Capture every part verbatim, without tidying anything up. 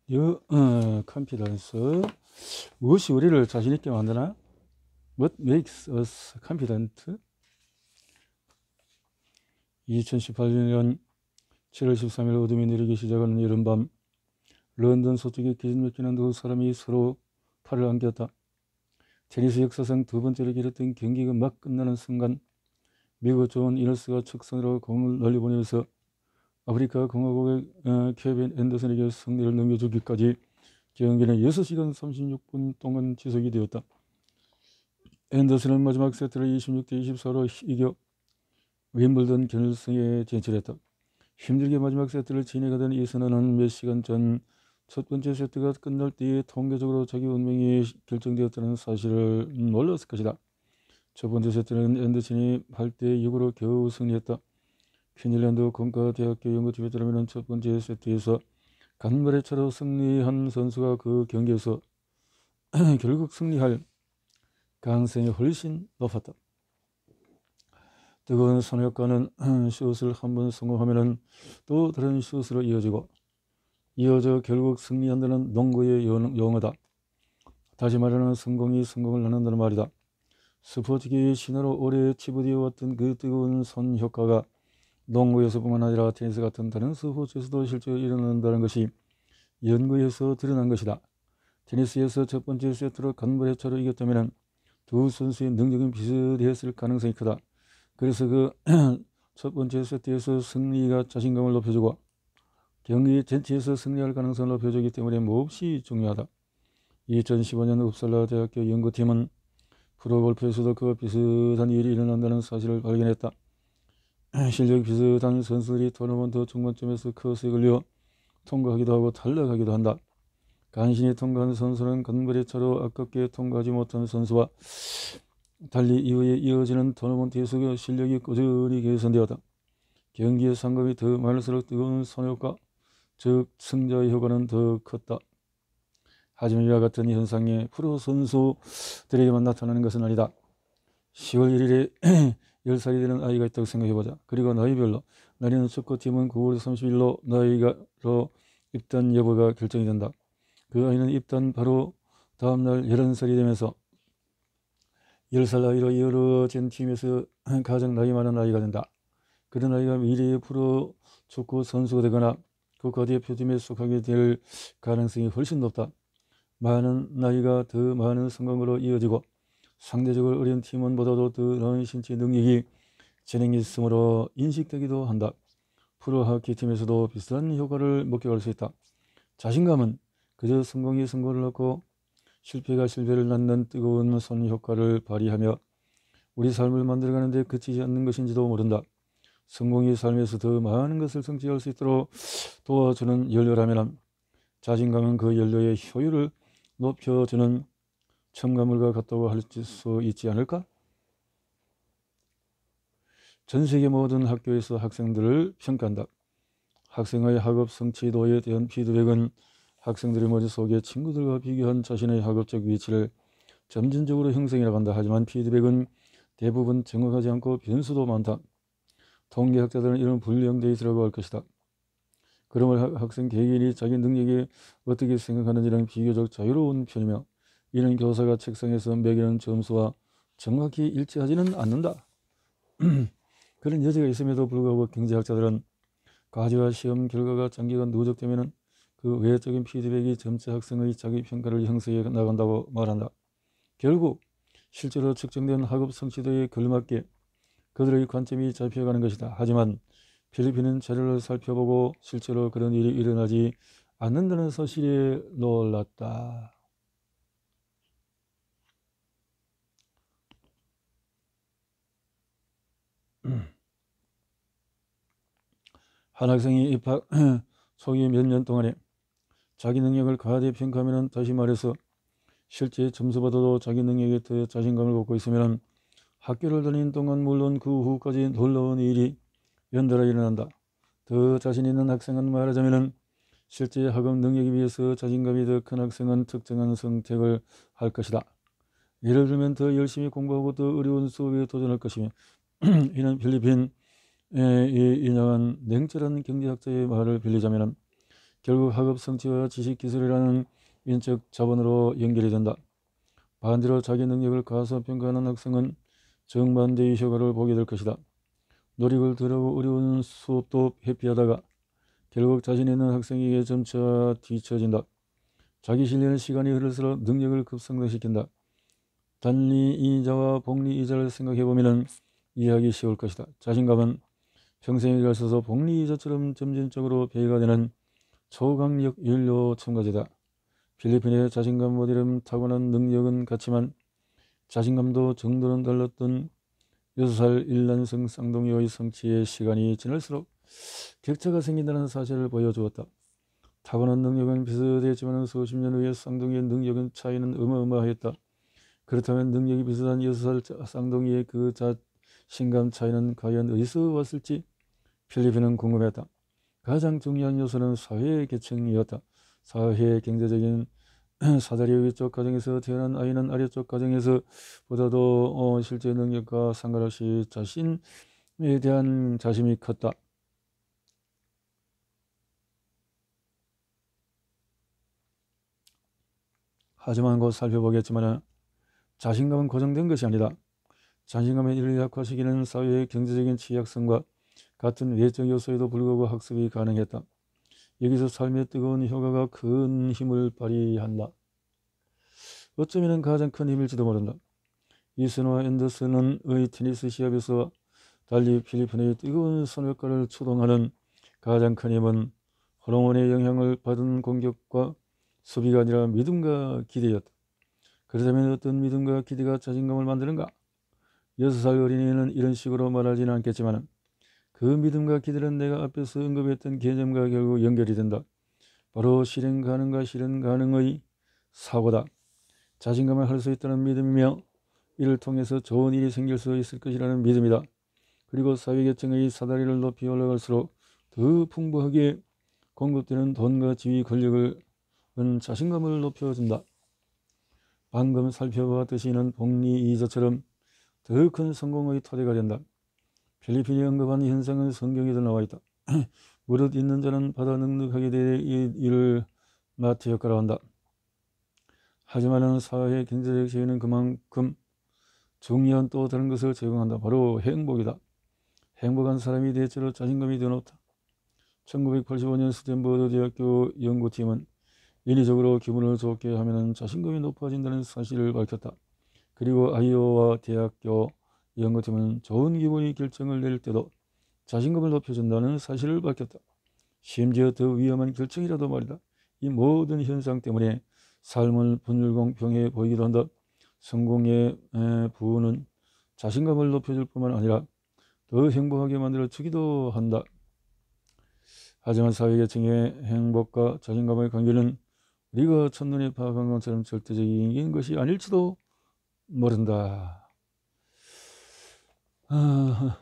여, 어, confidence. 무엇이 우리를 자신있게 만드나? What makes us confident? 이천십팔 년 칠월 십삼 일 어둠이 내리기 시작하는 이른밤, 런던 서쪽에 기진 맡기는 두 사람이 서로 팔을 안겼다. 테니스 역사상 두 번째로 길었던 경기가 막 끝나는 순간, 미국 존 이너스가 측선으로 공을 널리 보내면서 아프리카 공화국의 어, 케빈 앤더슨에게 승리를 넘겨주기까지 경기는 여섯 시간 삼십육 분 동안 지속이 되었다. 앤더슨은 마지막 세트를 이십육 대 이십사로 이겨 윈블던 결승에 진출했다. 힘들게 마지막 세트를 진행하던 이 선수는 몇 시간 전 첫 번째 세트가 끝날 때에 통계적으로 자기 운명이 결정되었다는 사실을 몰랐을 것이다. 첫 번째 세트는 앤더슨이 팔 대 육으로 겨우 승리했다. 퀸즐랜드 공과대학교 연구팀에 따르면 첫 번째 세트에서 간발의 차로 승리한 선수가 그 경기에서 결국 승리할 가능성이 훨씬 높았다. 뜨거운 선효과는 슛을 한번 성공하면 또 다른 슛으로 이어지고 이어져 결국 승리한다는 농구의 용어다. 다시 말하면 성공이 성공을 낳는다는 말이다. 스포츠계의 신화로 오래 치부되어 왔던 그 뜨거운 선 효과가 농구에서뿐만 아니라 테니스 같은 다른 스포츠에서도 실제로 일어난다는 것이 연구에서 드러난 것이다. 테니스에서 첫 번째 세트로 간발의 차로 이겼다면 두 선수의 능력은 비슷했을 가능성이 크다. 그래서 그 첫 번째 세트에서 승리가 자신감을 높여주고 경기 전체에서 승리할 가능성을 높여주기 때문에 몹시 중요하다. 이천십오 년 uppsala 대학교 연구팀은 프로골프에서도 그와 비슷한 일이 일어난다는 사실을 발견했다. 실력이 비슷한 선수들이 토너먼트 중반점에서 커스에 걸려 통과하기도 하고 탈락하기도 한다. 간신히 통과한 선수는 간발의 차로 아깝게 통과하지 못한 선수와 달리 이후에 이어지는 토너먼트에서 실력이 꾸준히 개선되었다. 경기의 상금이 더 많을수록 뜨거운 선효과, 즉 승자의 효과는 더 컸다. 하지만 이와 같은 현상이 프로 선수들에게만 나타나는 것은 아니다. 시월 일일에 열 살이 되는 아이가 있다고 생각해보자. 그리고 나이별로 나이는 축구팀은 구월 삼십일로 나이가로 입단 여부가 결정이 된다. 그 아이는 입단 바로 다음날 열한 살이 되면서 열 살 나이로 이어진 팀에서 가장 나이 많은 아이가 된다. 그런 아이가 미래의 프로 축구 선수가 되거나 국가대표팀에 속하게 될 가능성이 훨씬 높다. 많은 나이가 더 많은 성공으로 이어지고 상대적으로 어린 팀원보다도 더 나은 신체 능력이 진행이 있으므로 인식되기도 한다. 프로 하키팀에서도 비슷한 효과를 목격할 수 있다. 자신감은 그저 성공이 성공을 낳고 실패가 실패를 낳는 뜨거운 손 효과를 발휘하며 우리 삶을 만들어가는데 그치지 않는 것인지도 모른다. 성공이 삶에서 더 많은 것을 성취할 수 있도록 도와주는 연료라면 자신감은 그 연료의 효율을 높여주는 첨가물과 같다고 할 수 있지 않을까? 전 세계 모든 학교에서 학생들을 평가한다. 학생의 학업 성취도에 대한 피드백은 학생들의 머릿속에 친구들과 비교한 자신의 학업적 위치를 점진적으로 형성해 나간다. 하지만 피드백은 대부분 정확하지 않고 변수도 많다. 통계학자들은 이런 불량 데이터라고 할 것이다. 그러므로 학생 개개인이 자기 능력에 어떻게 생각하는지는 비교적 자유로운 편이며 이는 교사가 책상에서 매기는 점수와 정확히 일치하지는 않는다. 그런 여지가 있음에도 불구하고 경제학자들은 과제와 시험 결과가 장기간 누적되면 그 외적인 피드백이 점차 학생의 자기평가를 형성해 나간다고 말한다. 결국 실제로 측정된 학업 성취도에 걸맞게 그들의 관점이 잡혀가는 것이다. 하지만 필리핀은 자료를 살펴보고 실제로 그런 일이 일어나지 않는다는 사실에 놀랐다. 한 학생이 입학 초기 몇 년 동안에 자기 능력을 과대평가하면, 다시 말해서 실제 점수보다도 자기 능력에 더 자신감을 갖고 있으면 학교를 다니는 동안 물론 그 후까지 놀라운 일이 연달아 일어난다. 더 자신 있는 학생은 말하자면 실제 학업 능력에 비해서 자신감이 더 큰 학생은 특정한 선택을 할 것이다. 예를 들면 더 열심히 공부하고 더 어려운 수업에 도전할 것이며 이는 필리핀에 인정한 냉철한 경제학자의 말을 빌리자면 결국 학업 성취와 지식 기술이라는 인적 자본으로 연결이 된다. 반대로 자기 능력을 과소평가하는 학생은 정반대의 효과를 보게 될 것이다. 노력을 덜하고 어려운 수업도 회피하다가 결국 자신 있는 학생에게 점차 뒤처진다. 자기 신뢰는 시간이 흐를수록 능력을 급성장시킨다. 단리이자와 복리이자를 생각해보면 이해하기 쉬울 것이다. 자신감은 평생에 걸쳐서 복리이자처럼 점진적으로 배가 되는 초강력 연료 첨가제다. 필리핀의 자신감 모델은 타고난 능력은 같지만 자신감도 정도는 달랐던 여섯 살 일란성 쌍둥이의 성취에 시간이 지날수록 격차가 생긴다는 사실을 보여주었다. 타고난 능력은 비슷했지만 수십 년 후에 쌍둥이의 능력은 차이는 어마어마하였다. 그렇다면 능력이 비슷한 여섯 살 쌍둥이의 그 자신감 차이는 과연 어디서 왔을지 필리핀은 궁금했다. 가장 중요한 요소는 사회 계층이었다. 사회 경제적인 사다리 위쪽 가정에서 태어난 아이는 아래쪽 가정에서 보다도 어, 실제 능력과 상관없이 자신에 대한 자신이 컸다. 하지만 곧 살펴보겠지만 자신감은 고정된 것이 아니다. 자신감의 이를 약화시키는 사회의 경제적인 취약성과 같은 외적 요소에도 불구하고 학습이 가능했다. 여기서 삶의 뜨거운 효과가 큰 힘을 발휘한다. 어쩌면 가장 큰 힘일지도 모른다. 이슨과 앤더슨의 테니스 시합에서 달리 필리핀의 뜨거운 선효과를 추동하는 가장 큰 힘은 호르몬의 영향을 받은 공격과 수비가 아니라 믿음과 기대였다. 그렇다면 어떤 믿음과 기대가 자신감을 만드는가? 여섯 살 어린이는 이런 식으로 말하지는 않겠지만 그 믿음과 기대는 내가 앞에서 언급했던 개념과 결국 연결이 된다. 바로 실행 가능과 실현 가능의 사고다. 자신감을 할 수 있다는 믿음이며 이를 통해서 좋은 일이 생길 수 있을 것이라는 믿음이다. 그리고 사회계층의 사다리를 높이 올라갈수록 더 풍부하게 공급되는 돈과 지위, 권력은 자신감을 높여준다. 방금 살펴보았듯이 이는 복리이자처럼 더 큰 성공의 토대가 된다. 필리핀이 언급한 현상은 성경에도 나와 있다. 무릇 있는 자는 받아 넉넉하게 되 이를 마트 역할을 한다. 하지만 사회 경제적 지위는 그만큼 중요한 또 다른 것을 제공한다. 바로 행복이다. 행복한 사람이 대체로 자신감이 더 높다. 천구백팔십오 년 스탠퍼드 대학교 연구팀은 인위적으로 기분을 좋게 하면 자신감이 높아진다는 사실을 밝혔다. 그리고 아이오와 대학교 연구팀은 좋은 기분이 결정을 내릴 때도 자신감을 높여준다는 사실을 밝혔다. 심지어 더 위험한 결정이라도 말이다. 이 모든 현상 때문에 삶은 불공평해 보이기도 한다. 성공의 부는 자신감을 높여줄 뿐만 아니라 더 행복하게 만들어 주기도 한다. 하지만 사회계층의 행복과 자신감의 관계는 우리가 첫눈에 파악한 것처럼 절대적인 것이 아닐지도 모른다. 아...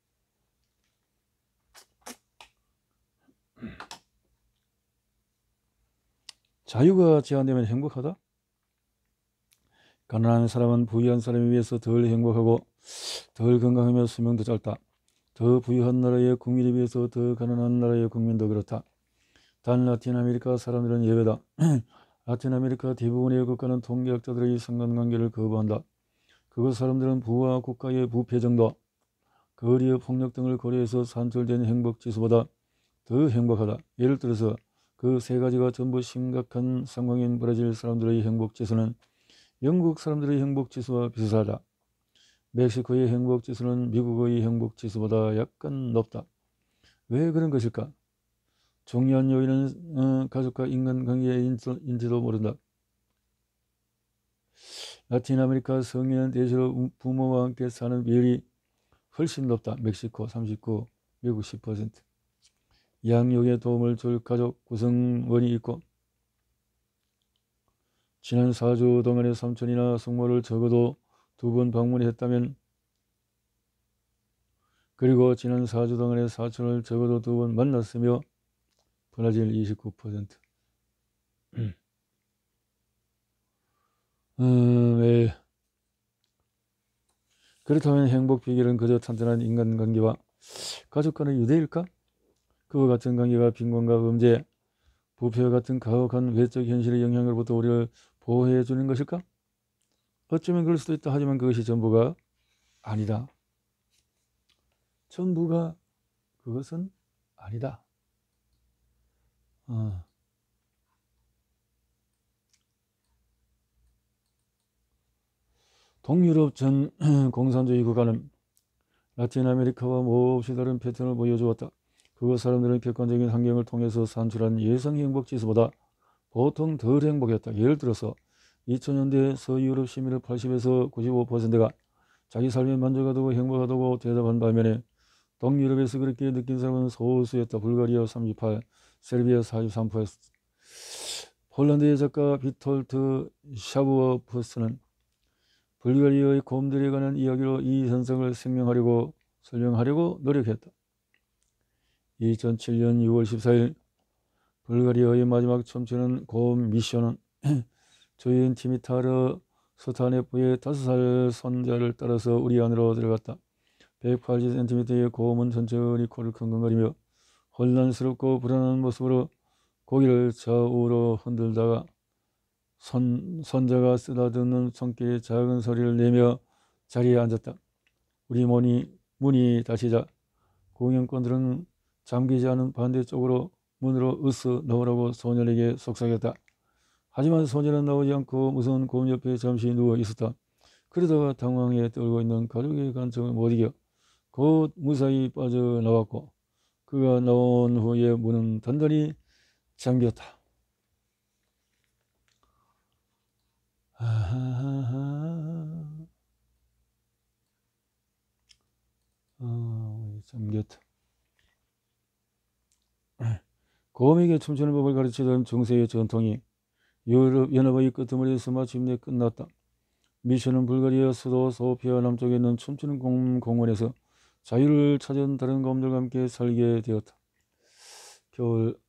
자유가 제한되면 행복하다? 가난한 사람은 부유한 사람에 비해서 덜 행복하고 덜 건강하며 수명도 짧다. 더 부유한 나라의 국민에 비해서 더 가난한 나라의 국민도 그렇다. 단 라틴 아메리카 사람들은 예외다. 라틴 아메리카 대부분의 국가는 통계학자들의 상관관계를 거부한다. 그곳 사람들은 부와 국가의 부패 정도, 거리의 폭력 등을 고려해서 산출된 행복지수보다 더 행복하다. 예를 들어서 그 세 가지가 전부 심각한 상황인 브라질 사람들의 행복지수는 영국 사람들의 행복지수와 비슷하다. 멕시코의 행복지수는 미국의 행복지수보다 약간 높다. 왜 그런 것일까? 중요한 요인은 어, 가족과 인간관계인지도 모른다. 라틴 아메리카 성인은 대체로 부모와 함께 사는 비율이 훨씬 높다. 멕시코 삼십구, 미국 십 퍼센트. 양육에 도움을 줄 가족 구성원이 있고 지난 사 주 동안에 삼촌이나 숙모를 적어도 두 번 방문했다면 그리고 지난 사 주 동안에 사촌을 적어도 두 번 만났으며 브라질 이십구 퍼센트. 음, 네. 그렇다면 행복 비결은 그저 탄탄한 인간관계와 가족 간의 유대일까? 그와 같은 관계가 빈곤과 범죄, 부패와 같은 가혹한 외적 현실의 영향으로부터 우리를 보호해 주는 것일까? 어쩌면 그럴 수도 있다. 하지만 그것이 전부가 아니다. 전부가 그것은 아니다. 어. 동유럽 전 공산주의 국가는 라틴 아메리카와 몹시 다른 패턴을 보여주었다. 그곳 사람들은 객관적인 환경을 통해서 산출한 예상 행복 지수보다 보통 덜 행복했다. 예를 들어서 이천 년대 서유럽 시민의 팔십에서 구십오 퍼센트가 자기 삶에 만족하다고 행복하다고 대답한 반면에 동유럽에서 그렇게 느낀 사람은 소수였다. 불가리아 삼십팔, 세르비아 사십삼 퍼센트. 폴란드의 작가 비톨트 샤부어프스는 불가리아의 곰들에 관한 이야기로 이 현상을 설명하려고, 설명하려고 노력했다. 이천칠 년 유월 십사일 불가리아의 마지막 춤추는 곰 미션은 조인 티미타르 스타네프의 다섯 살 손자를 따라서 우리 안으로 들어갔다. 백팔십 센티미터의 곰은 천천히 코를 킁킁거리며 혼란스럽고 불안한 모습으로 고개를 좌우로 흔들다가 손, 손자가 쓰다듬는 손길에 작은 소리를 내며 자리에 앉았다. 우리 문이, 문이 닫히자 공연꾼들은 잠기지 않은 반대쪽으로 문으로 으쓱 나오라고 소년에게 속삭였다. 하지만 소년은 나오지 않고 무서운 곰 옆에 잠시 누워 있었다. 그러다가 당황해 떨고 있는 가족의 간청을 못 이겨 곧 무사히 빠져나왔고 그가 나온 후에 문은 단단히 잠겼다. 아하하. 어, 잠겼다. 곰에게 춤추는 법을 가르치던 중세의 전통이 유럽 연합의 끄트머리에서 마침내 끝났다. 미션은 불가리아 수도 소피아 남쪽에 있는 춤추는 곰 공원에서 자유를 찾은 다른 곰들과 함께 살게 되었다. 겨울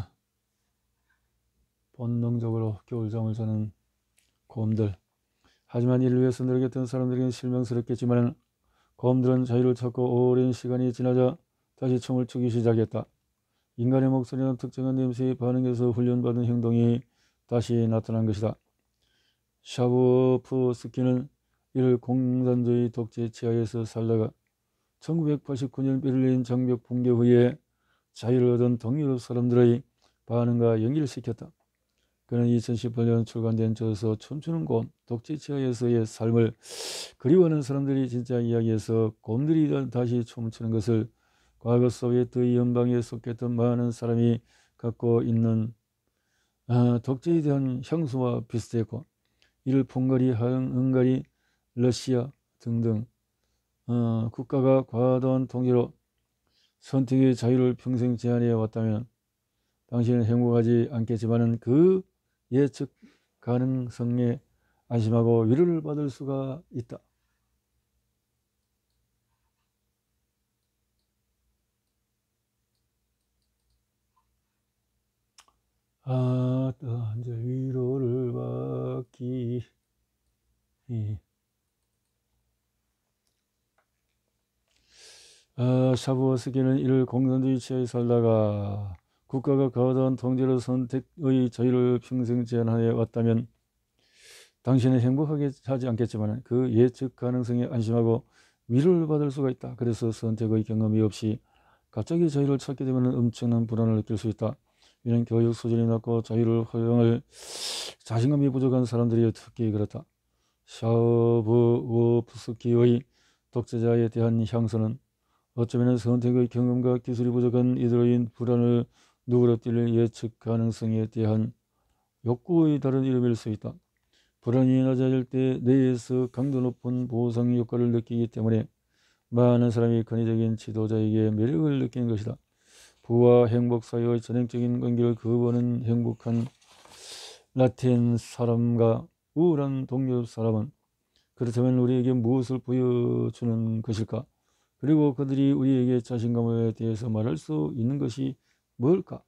본능적으로 겨울잠을 자는 곰들. 하지만 이를 위해서 노력했던 사람들에게는 실망스럽겠지만 곰들은 자유를 찾고 오랜 시간이 지나자 다시 춤을 추기 시작했다. 인간의 목소리나 특정한 냄새에 반응해서 훈련받은 행동이 다시 나타난 것이다. 샤브어프스키는 이를 공산주의 독재 치하에서 살다가 천구백팔십구 년 베를린 장벽 붕괴 후에 자유를 얻은 동유럽 사람들의 반응과 연결시켰다. 그는 이천십팔 년 출간된 저서 춤추는 곰, 독재 치하에서의 삶을 그리워하는 사람들이 진짜 이야기에서 곰들이 다시 춤추는 것을 과거 소비에트 연방에 속했던 많은 사람이 갖고 있는 어, 독재에 대한 향수와 비슷했고 이를 퐁가리, 헝가리, 러시아 등등 어, 국가가 과도한 통제로 선택의 자유를 평생 제한해 왔다면 당신은 행복하지 않겠지만 그 예측 가능성에 안심하고 위로를 받을 수가 있다. 아, 이제 위로를 받기. 아, 샤브어스키는 이를 공산주의 치하에 살다가 국가가 과도한 통제로 선택의 자유를 평생 제한하여 왔다면 당신은 행복하게 하지 않겠지만 그 예측 가능성에 안심하고 위로를 받을 수가 있다. 그래서 선택의 경험이 없이 갑자기 자유를 찾게 되면 엄청난 불안을 느낄 수 있다. 이는 교육 수준이 낮고 자유를 허용할 자신감이 부족한 사람들이 특히 그렇다. 샤브어프스키의 독재자에 대한 향수는 어쩌면 선택의 경험과 기술이 부족한 이들의 불안을 누그러뜨릴 예측 가능성에 대한 욕구의 다른 이름일 수 있다. 불안이 낮아질 때 뇌에서 강도 높은 보상 효과를 느끼기 때문에 많은 사람이 권위적인 지도자에게 매력을 느끼는 것이다. 부와 행복 사이의 전형적인 관계를 거부하는 행복한 라틴 사람과 우울한 동유럽 사람은 그렇다면 우리에게 무엇을 보여주는 것일까? 그리고 그들이 우리에게 자신감에 대해서 말할 수 있는 것이 뭘까?